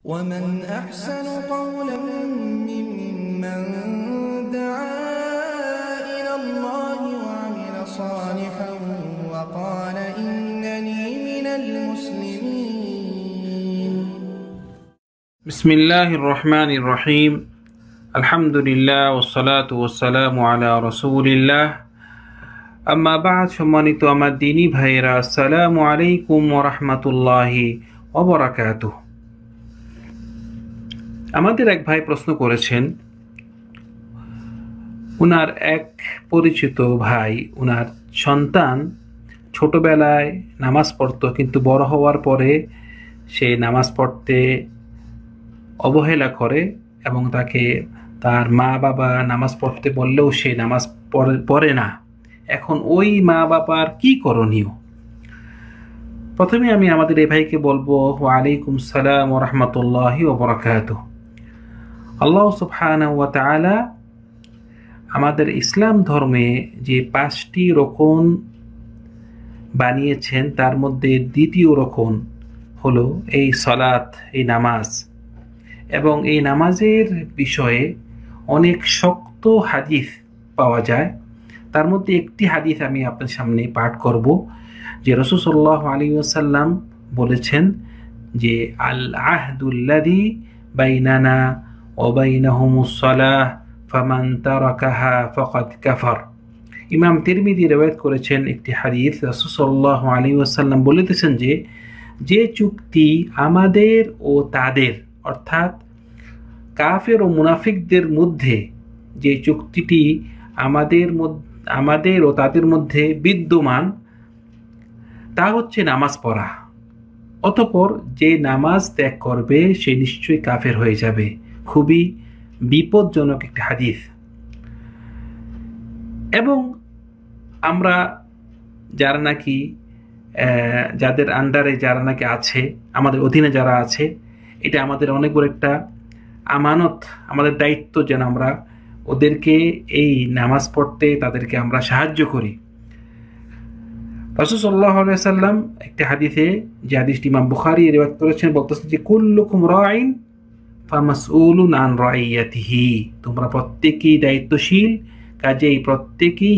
ومن أحسن قولا ممن دعا إلى الله وعمل صالحا وقال إنني من المسلمين. بسم الله الرحمن الرحيم. الحمد لله والصلاة والسلام على رسول الله. আম্মা বা'দ, সম্মানিত আমার দ্বীনী ভাইরা, আসসালামু আলাইকুম ওয়া রাহমাতুল্লাহি ওয়া বারাকাতুহু। আমাদের এক ভাই প্রশ্ন করেছেন, উনার এক পরিচিত ভাই, উনার সন্তান ছোটবেলায় নামাজ পড়তো, কিন্তু বড় হওয়ার পরে সে নামাজ পড়তে অবহেলা করে এবং তাকে তার মা বাবা নামাজ পড়তে বললেও সে নামাজ পড়ে না। এখন ওই মা বাবার কি করণীয়? প্রথমে আমি আমাদের এই ভাইকে বলবো, ওয়া আলাইকুম সালাম ওয়া রাহমাতুল্লাহি ওয়া বারাকাতুহু। আল্লাহ সুবহানাহু ওয়া তাআলা আমাদের ইসলাম ধর্মে যে 5টি রকম বানিয়েছেন, তার মধ্যে দ্বিতীয় রকম হলো এই সালাত, এই নামাজ। এবং এই নামাজের বিষয়ে অনেক শক্ত হাদিস পাওয়া যায়। তার মধ্যে একটি হাদিস আমি আপনার সামনে পাঠ করব, যে রাসূল সাল্লাল্লাহু আলাইহি ওয়াসাল্লাম বলেছেন যে আল আহদুল্লাযী বাইনানা ওয়া বাইনাহুমুস সালাহ ফামান তারাকাহা ফাকাদ কাফার। ইমাম তিরমিজি riwayat করেছেন একটি হাদিস। রাসূল সাল্লাল্লাহু আলাইহি ওয়াসাল্লাম বলেছেন যে চুক্তি আমাদের ও তাদের, অর্থাৎ কাফের ও মুনাফিকদের মধ্যে যে চুক্তিটি আমাদের ও তাদের মধ্যে বিদ্যমান, তা হচ্ছে নামাজ পড়া। অতঃপর যে নামাজ ত্যাগ করবে সে নিশ্চয়ই কাফের হয়ে যাবে। খুবই বিপজ্জনক একটি হাদিস। এবং আমরা যারা নাকি যাদের আন্ডারে যারা নাকি আছে, আমাদের অধীনে যারা আছে, এটা আমাদের অনেক বড় একটা আমানত, আমাদের দায়িত্ব যেন আমরা ওদেরকে এই নামাজ পড়তে তাদেরকে আমরা সাহায্য করি। রাসূল সাল্লাল্লাহু আলাইহি ওয়াসাল্লাম একটি হাদিসে, যে হাদিসটি ইমাম বুখারী riwayat করেছেন, বলতেছেন যে কুল্লুকুম রাইন ফামাসউলুন আন রাইয়াতিহি। তোমরা প্রত্যেকেই দায়িত্বশীল, কাজেই প্রত্যেকেই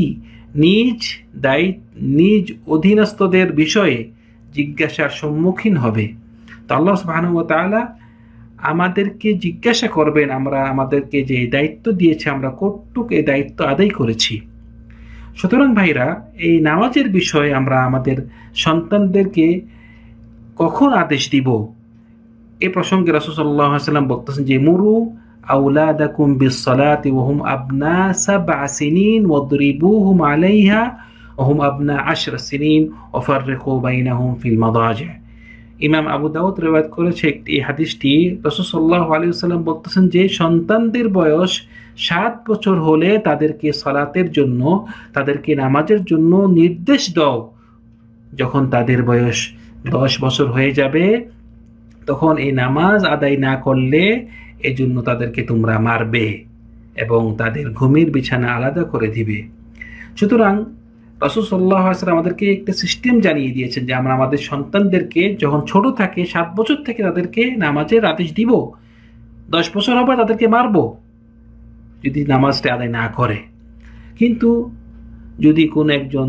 নিজ অধীনস্থদের বিষয়ে জিজ্ঞাসার সম্মুখীন হবে। তো আল্লাহ সুবহানাহু ওয়া তাআলা আমাদেরকে জিজ্ঞাসা করবেন আমরা আমাদেরকে যে দায়িত্ব দিয়েছে আমরা কতটুকু এই দায়িত্ব আদায় করেছি। সুতরাং ভাইরা, এই নামাজের বিষয়ে আমরা আমাদের সন্তানদেরকে কখন আদেশ দিব, এই প্রসঙ্গে রাসূল সাল্লাল্লাহু আলাইহি ওয়াসাল্লাম বলতেছেন যে মুরু আওলাদাকুম বিস-সালাতি ওয়া হুম আবনা 7 সিনিন ওয়াদরিবুহুম আলাইহা ওয়া হুম আবনা 10 সিনিন ওয়া ফাররিকু বাইনাহুম ফিল মাদাজি'। ইমাম আবু দাউদ riwayat করেছে এই হাদিসটি। রাসূল সাল্লাল্লাহু আলাইহি ওয়াসাল্লাম বলতেছেন যে সন্তানদের বয়স 7 বছর হলে তাদেরকে সালাতের জন্য, তাদেরকে নামাজের জন্য নির্দেশ দাও। যখন তাদের বয়স 10 বছর হয়ে যাবে, তখন এই নামাজ আদায় না করলে এজন্য তাদেরকে তোমরা মারবে এবং তাদের ঘুমের বিছানা আলাদা করে দিবে। সুতরাং রাসূল সাল্লাল্লাহু আলাইহি ওয়াসাল্লাম আমাদেরকে একটা সিস্টেম জানিয়ে দিয়েছেন যে আমরা আমাদের সন্তানদেরকে যখন ছোট থাকে, 7 বছর থেকে তাদেরকে নামাজের আদেশ দিব। 10 বছর হবে তাদেরকে মারবো যদি নামাজটা আদায় না করে। কিন্তু যদি কোনো একজন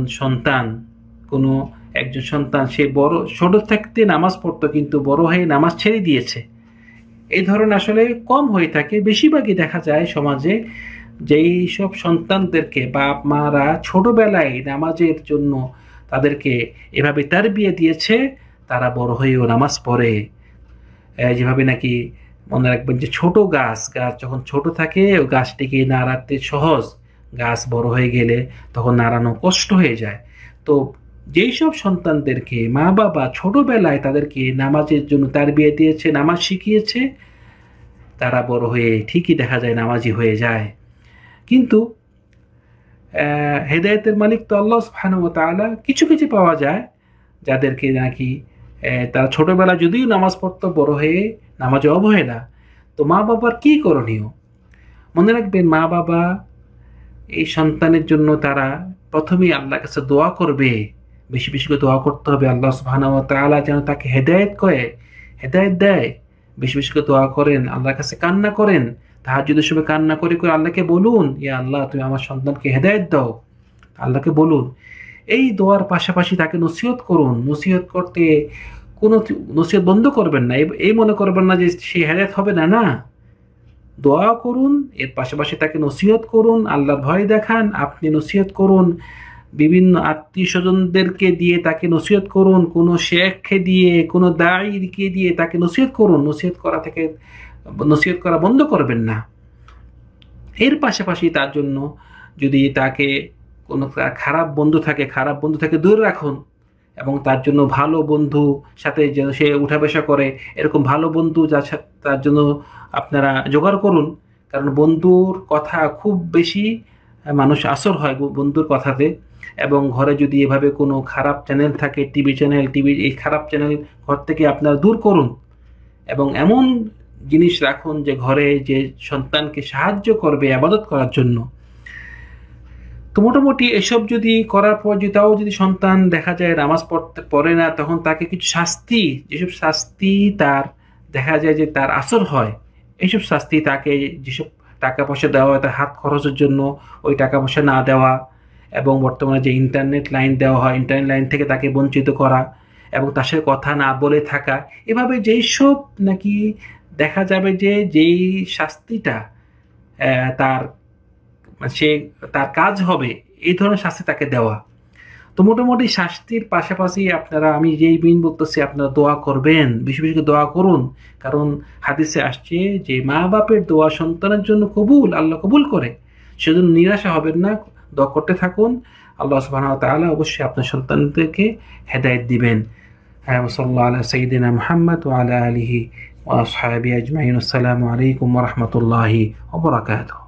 সন্তান সে ছোট থাকতে নামাজ পড়তো, কিন্তু বড় হয়ে নামাজ ছেড়ে দিয়েছে, এই ধরনের আসলে কম হয়ে থাকে। বেশিরভাগই দেখা যায় সমাজে যেই সব সন্তানদেরকে বাপ মারা ছোটবেলায় নামাজের জন্য তাদেরকে এভাবে তারবিয়া দিয়েছে, তারা বড় হয়েও নামাজ পড়ে। যেভাবে নাকি মনে রাখবেন যে ছোট গাছ যখন ছোট থাকে ওই গাছটিকে নাড়াতে সহজ, গাছ বড় হয়ে গেলে তখন নাড়ানো কষ্ট হয়ে যায়। তো যেই সব সন্তানদেরকে মা বাবা ছোটবেলায় তাদেরকে নামাজের জন্য তারবিয়া দিয়েছে, নামাজ শিখিয়েছে, তারা বড় হয়ে ঠিকই দেখা যায় নামাজি হয়ে যায়। কিন্তু হেদায়েতের মালিক তো আল্লাহ সুবহানাহু ওয়া তাআলা। কিছু পাওয়া যায় যাদেরকে নাকি তারা ছোটবেলা যদিও নামাজ পড়তো, বড় হয়ে নামাজে অবহেলা। তো মা বাবার কি করণীয়? মনে রাখবেন, মা বাবা এই সন্তানের জন্য তারা প্রথমেই আল্লাহর কাছে দোয়া করবে, বেশি বেশি করে দোয়া করতে হবে আল্লাহ সুবহানাহু ওয়া তাআলা যেন তাকে হেদায়েত দেয়, বেশি বেশি করে দোয়া করেন, আল্লাহর কাছে কান্না করেন, তাহাজ্জুদের সময় কান্না করে করে আল্লাহকে বলুন, ইয়া আল্লাহ তুমি আমার সন্তানকে হেদায়েত দাও, আল্লাহকে বলুন। এই দোয়ার পাশাপাশি তাকে নসিহত করুন। নসিহত করতে কোনো নসিহত বন্ধ করবেন না, এই মনে করবেন না যে সে হেদায়েত হবে না, না, দোয়া করুন, এর পাশাপাশি তাকে নসিহত করুন, আল্লাহর ভয় দেখান, আপনি নসিহত করুন, বিভিন্ন আত্মীয় স্বজনদেরকে দিয়ে তাকে নসিহত করুন, কোনো শেখকে দিয়ে, কোনো দায়ীকে দিয়ে তাকে নসিহত করুন। নসিহত করা বন্ধ করবেন না। এর পাশাপাশি তার জন্য যদি তাকে কোনো খারাপ বন্ধু থাকে দূরে রাখুন, এবং তার জন্য ভালো বন্ধু সাথে যেন সে উঠা বসা করে এরকম ভালো বন্ধু তার জন্য আপনারা জোগাড় করুন। কারণ বন্ধুর কথা খুব বেশি মানুষ আসর হয় বন্ধুর কথাতে। এবং ঘরে যদি এভাবে কোনো খারাপ চ্যানেল থাকে, এই খারাপ চ্যানেল ঘর থেকে আপনারা দূর করুন, এবং এমন জিনিস রাখুন যে ঘরে যে সন্তানকে সাহায্য করবে ইবাদত করার জন্য। তো মোটামুটি এসব যদি করার পর তাও যদি সন্তান দেখা যায় নামাজ পড়ে না, তখন তাকে কিছু শাস্তি, যেসব শাস্তি তার দেখা যায় যে তার আসর হয়, এইসব শাস্তি তাকে যেসব টাকা পয়সা দেওয়া হয় তার হাত খরচের জন্য, ওই টাকা পয়সা না দেওয়া, এবং বর্তমানে যে ইন্টারনেট লাইন দেওয়া হয় ইন্টারনেট লাইন থেকে তাকে বঞ্চিত করা, এবং তার সাথে কথা না বলে থাকা, এভাবে যেই সব নাকি দেখা যাবে যে যেই শাস্তিটা তার কাজ হবে, এই ধরনের শাস্তি তাকে দেওয়া। তো মোটামুটি শাস্তির পাশাপাশি আমি যেই বিন বলতেছি, আপনারা দোয়া করবেন, বেশি বেশি দোয়া করুন। কারণ হাদিসে আসছে যে মা বাপের দোয়া সন্তানের জন্য কবুল, আল্লাহ কবুল করে। সেজন্য নিরাশা হবেন না, দোয়া করতে থাকুন। আল্লাহ সুবহানাহু ওয়া তাআলা অবশ্যই আপনার সন্তানদেরকে হেদায়েত দিবেন। সাল্লাল্লাহু আলা সাইয়্যিদিনা মুহাম্মদ ওয়া আলা আলিহি ওয়া আসহাবিহি আজমাইন। আসসালামু আলাইকুম ওয়া রাহমাতুল্লাহি ওয়া বারাকাতুহু।